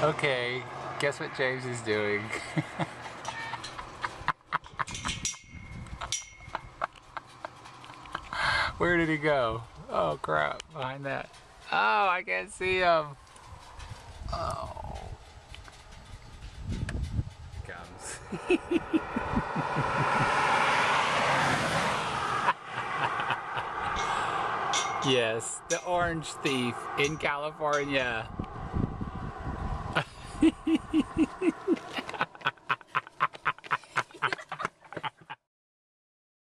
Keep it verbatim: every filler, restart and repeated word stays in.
Okay, guess what James is doing? Where did he go? Oh crap, behind that. Oh, I can't see him. Oh. Here he comes. Yes, the orange thief in California.